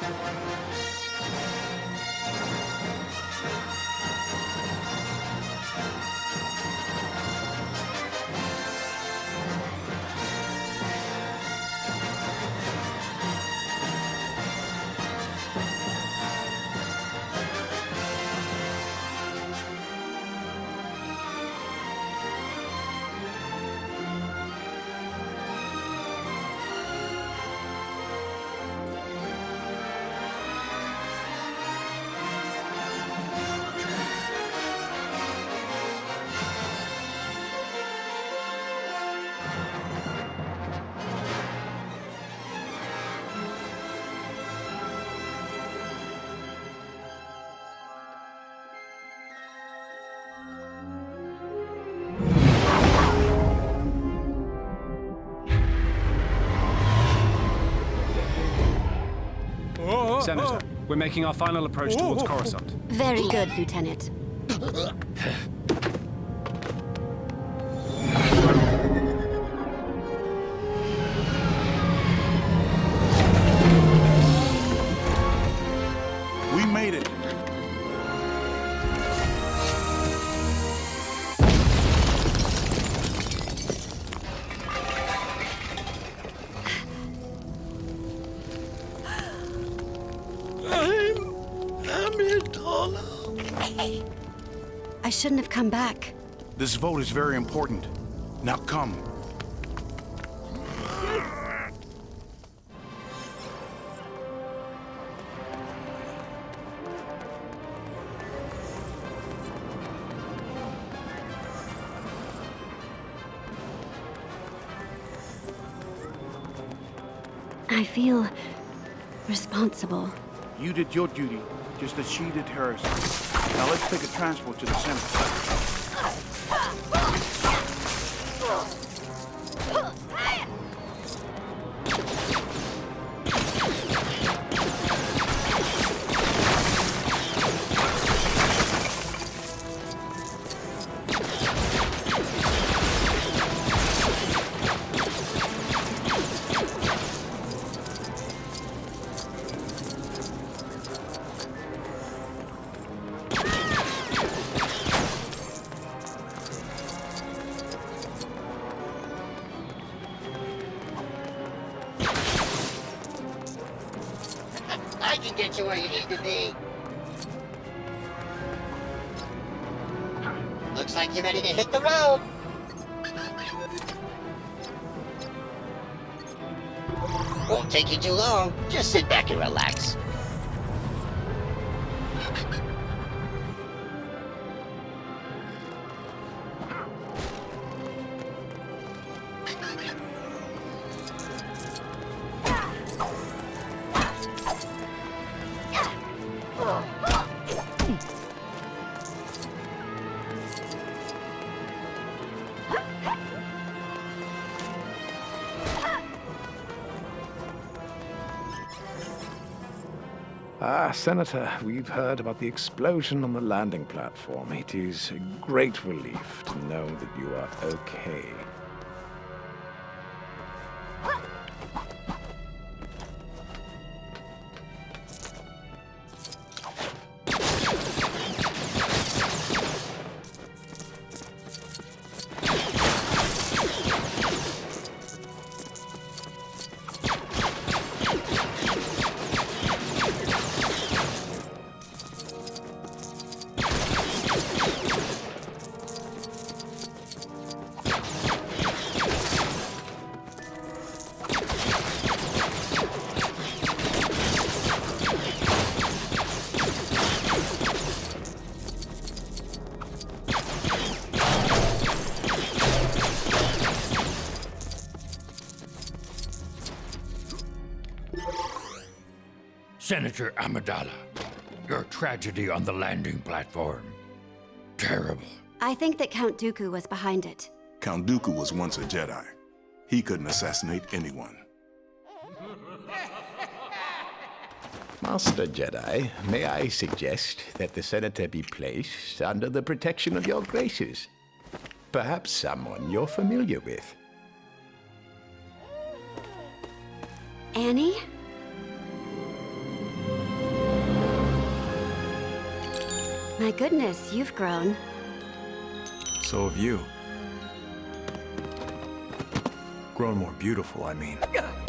Senator, we're making our final approach towards Coruscant. Very good, Lieutenant. We made it. I shouldn't have come back. This vote is very important. Now come. I feel responsible. You did your duty, just as she did hers. Now let's take a transport to the center. I can get you where you need to be. Looks like you're ready to hit the road. Won't take you too long. Just sit back and relax. Senator, we've heard about the explosion on the landing platform. It is a great relief to know that you are okay. Senator Amidala, your tragedy on the landing platform. Terrible. I think that Count Dooku was behind it. Count Dooku was once a Jedi. He couldn't assassinate anyone. Master Jedi, may I suggest that the Senator be placed under the protection of your graces? Perhaps someone you're familiar with. Annie? My goodness, you've grown. So have you. Grown more beautiful, I mean.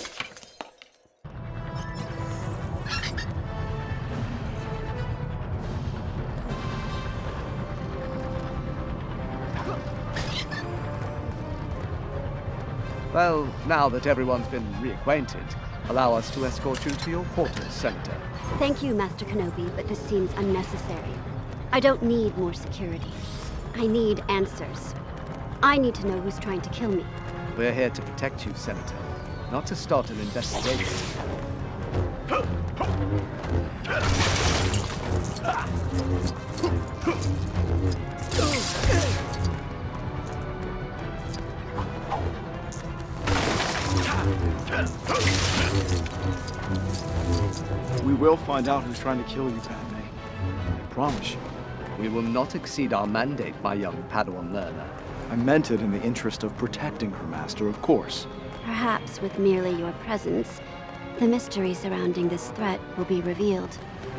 Well, now that everyone's been reacquainted, allow us to escort you to your quarters, Senator. Thank you, Master Kenobi, but this seems unnecessary. I don't need more security. I need answers. I need to know who's trying to kill me. We're here to protect you, Senator, not to start an investigation. We will find out who's trying to kill you, Padme. I promise you. We will not exceed our mandate, my young Padawan learner. I meant it in the interest of protecting her, Master, of course. Perhaps with merely your presence, the mystery surrounding this threat will be revealed.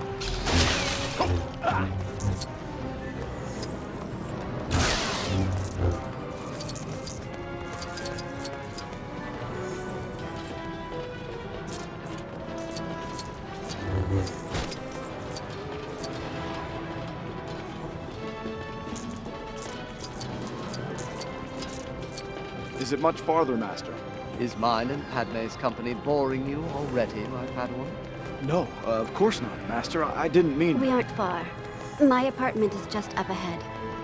Is it much farther, Master? Is mine and Padme's company boring you already, my Padawan? No, of course not, Master. I didn't mean... We aren't far. My apartment is just up ahead.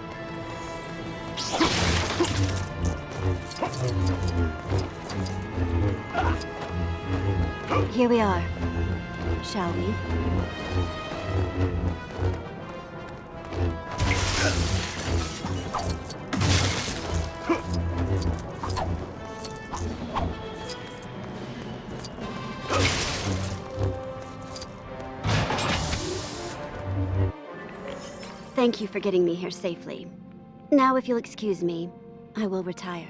Here we are. Shall we? Thank you for getting me here safely. Now, if you'll excuse me, I will retire.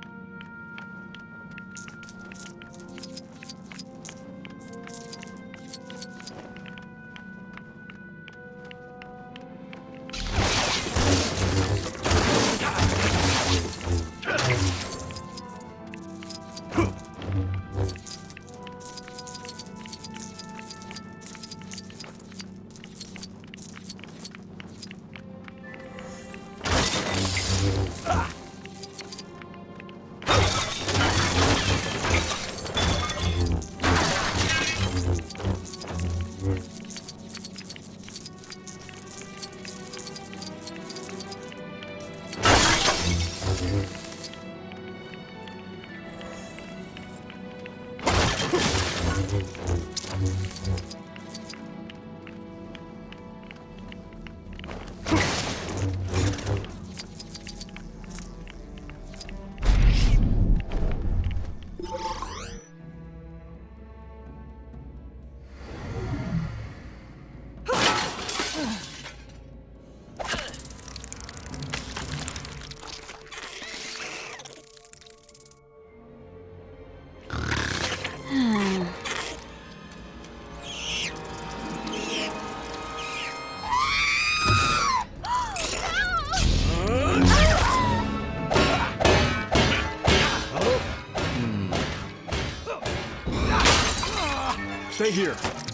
Stay here.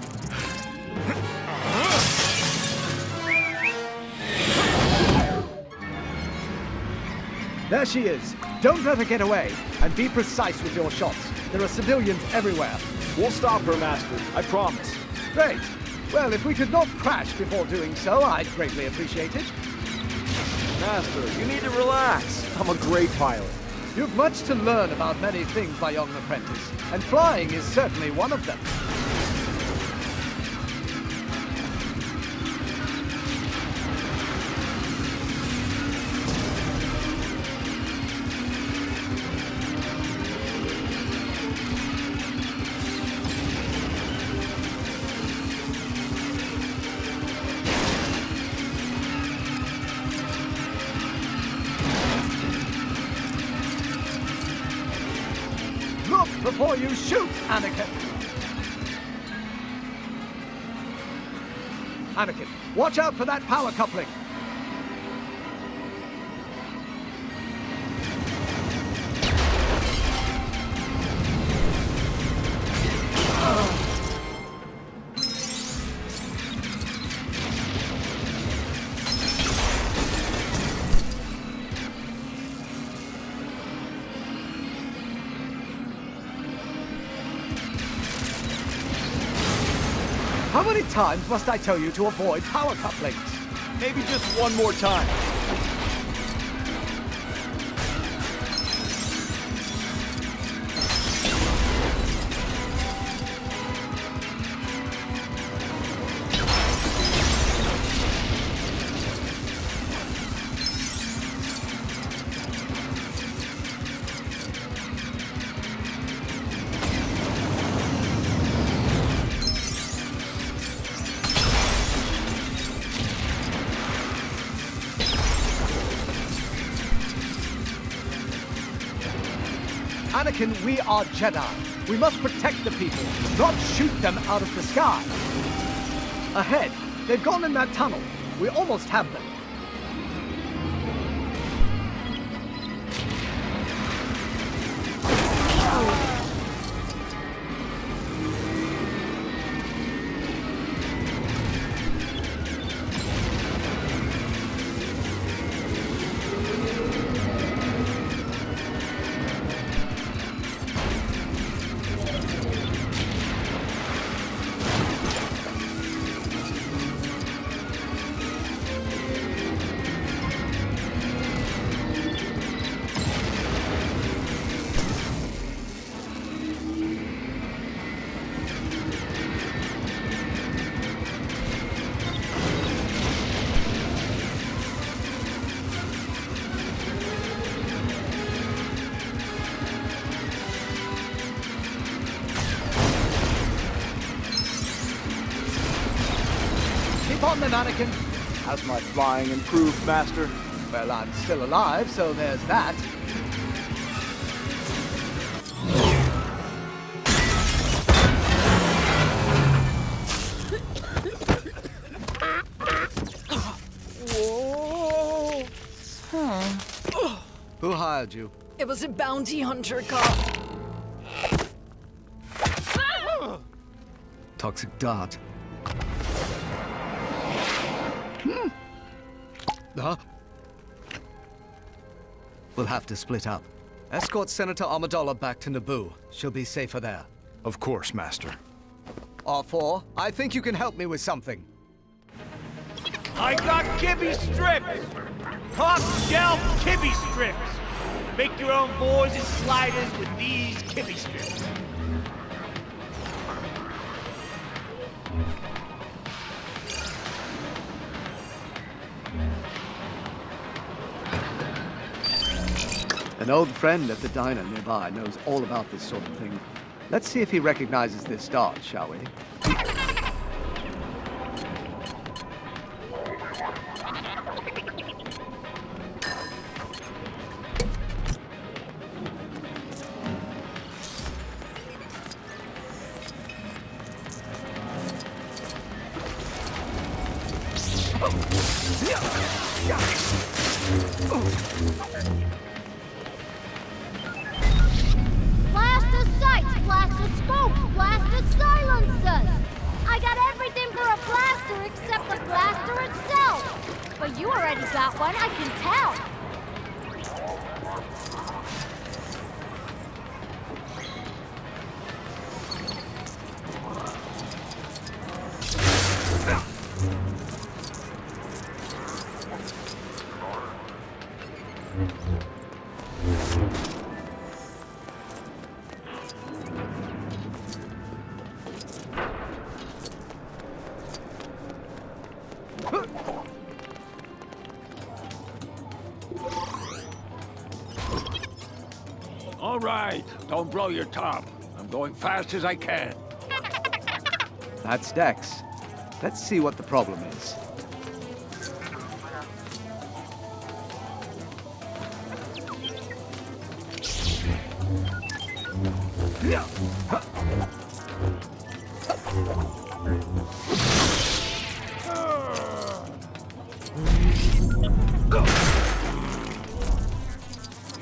There she is. Don't let her get away. And be precise with your shots. There are civilians everywhere. We'll stop her, Master. I promise. Great. Well, if we could not crash before doing so, I'd greatly appreciate it. Master, you need to relax. I'm a great pilot. You've much to learn about many things, my young apprentice, and flying is certainly one of them. Before you shoot, Anakin! Anakin, watch out for that power coupling! How many times must I tell you to avoid power couplings? Maybe just one more time. Anakin, we are Jedi. We must protect the people, not shoot them out of the sky. Ahead, they've gone in that tunnel. We almost have them. On them, Anakin. Has my flying improved, Master? Well, I'm still alive, so there's that. Whoa. Who hired you? It was a bounty hunter cop. Toxic dart. Huh? We'll have to split up. Escort Senator Amidala back to Naboo. She'll be safer there. Of course, Master. R4, I think you can help me with something. I got kibby strips! Top shelf kibby strips! Make your own boards and sliders with these kibby strips. An old friend at the diner nearby knows all about this sort of thing. Let's see if he recognizes this dart, shall we? Blaster sights, blaster scopes, blaster silencers! I got everything for a blaster except the blaster itself! But you already got one, I can tell! All right, don't blow your top. I'm going fast as I can. That's Dex. Let's see what the problem is.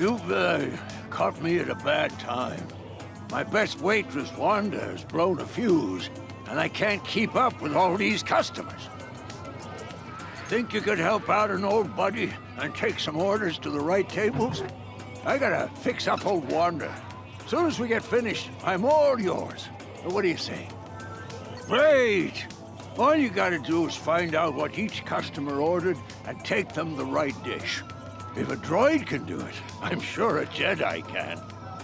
You've caught me at a bad time. My best waitress, Wanda, has blown a fuse, and I can't keep up with all these customers. Think you could help out an old buddy and take some orders to the right tables? I gotta fix up old Wanda. As soon as we get finished, I'm all yours. What do you say? Great! All you gotta do is find out what each customer ordered and take them the right dish. If a droid can do it, I'm sure a Jedi can.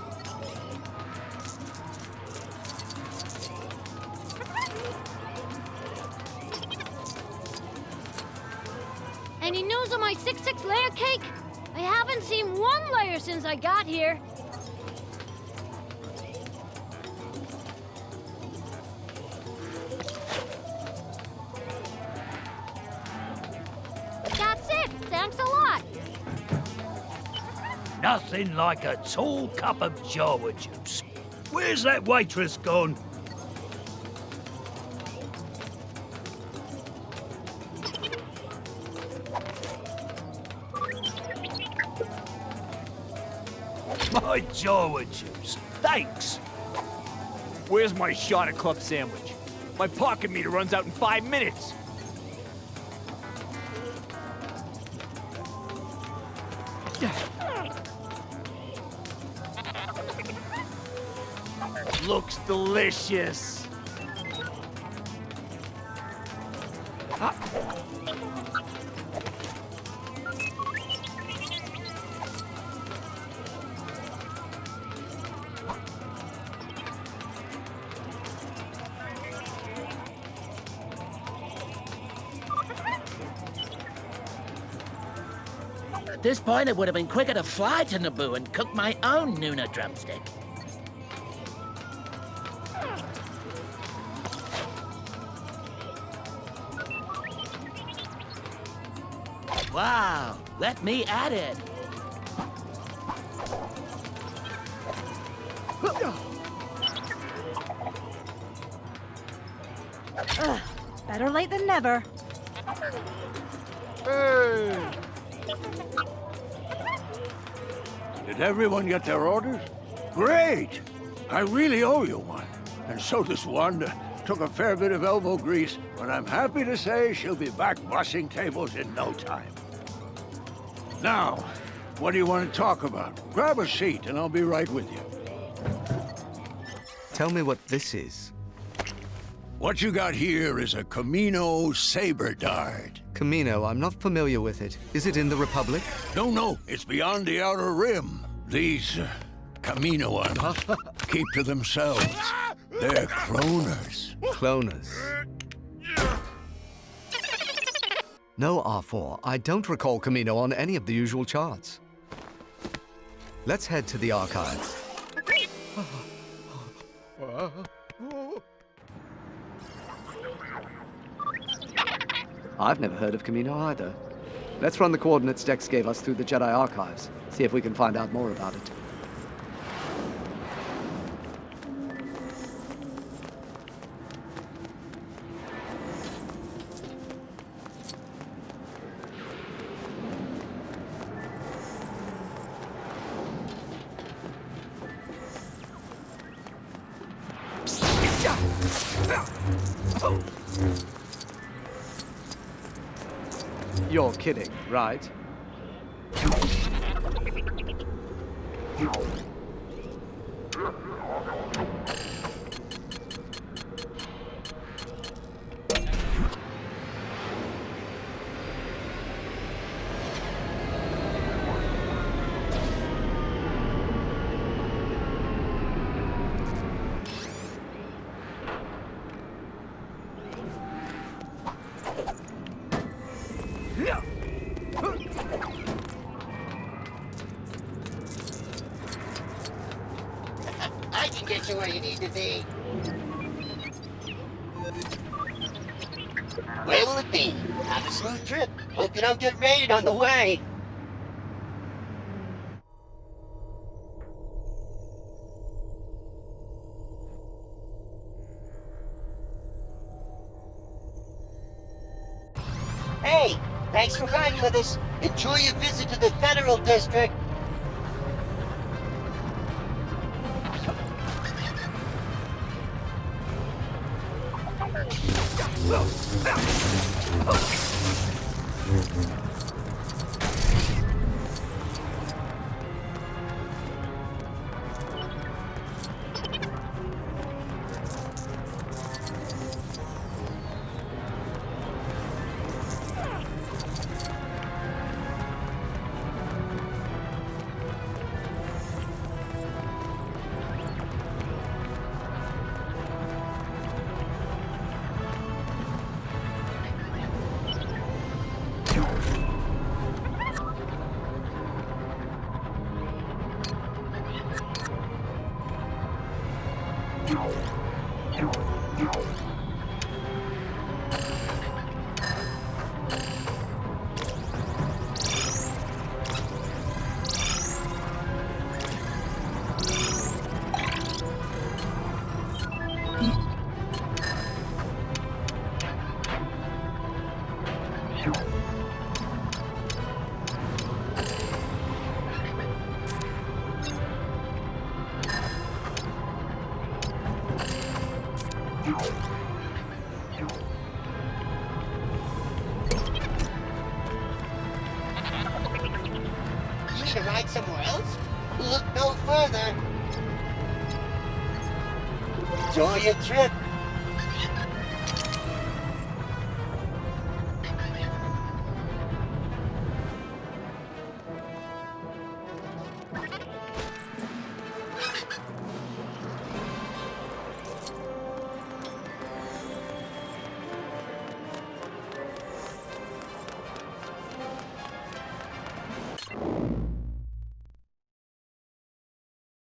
Any news on my 6-6 layer cake? I haven't seen one layer since I got here. That's it. Thanks a lot. Nothing like a tall cup of Jawa juice. Where's that waitress gone? My Jawa juice. Thanks. Where's my shot at club sandwich? My pocket meter runs out in 5 minutes. Looks delicious. At this point, it would have been quicker to fly to Naboo and cook my own Nuna drumstick. Wow, let me at it. Better late than never. Hey! Did everyone get their orders? Great! I really owe you one. And so does Wanda. Took a fair bit of elbow grease, but I'm happy to say she'll be back bussing tables in no time. Now, what do you want to talk about? Grab a seat and I'll be right with you. Tell me what this is. What you got here is a Kamino saber dart. Kamino, I'm not familiar with it. Is it in the Republic? No, it's beyond the Outer Rim. These Kaminoans keep to themselves. They're cloners. Cloners. No, R4. I don't recall Kamino on any of the usual charts. Let's head to the archives. I've never heard of Kamino either. Let's run the coordinates Dex gave us through the Jedi archives. See if we can find out more about it. You're kidding, right? I can get you where you need to be. Where will it be? Have a smooth trip. Hope you don't get raided on the way. Hey, thanks for riding with us. Enjoy your visit to the Federal District. You should ride somewhere else? Look no further. Enjoy your trip.